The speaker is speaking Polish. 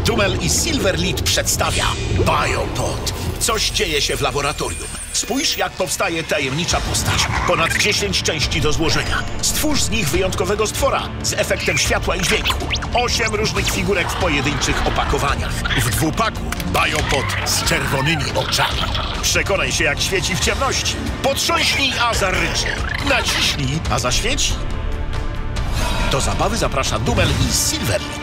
Dumel i Silverlead przedstawia Biopod. Coś dzieje się w laboratorium. Spójrz, jak powstaje tajemnicza postać. Ponad 10 części do złożenia. Stwórz z nich wyjątkowego stwora z efektem światła i dźwięku. 8 różnych figurek w pojedynczych opakowaniach. W dwupaku Biopod z czerwonymi oczami. Przekonaj się, jak świeci w ciemności. Potrząśnij, a zaryczy. Naciśnij, a zaświeci. Do zabawy zaprasza Dumel i Silverlead.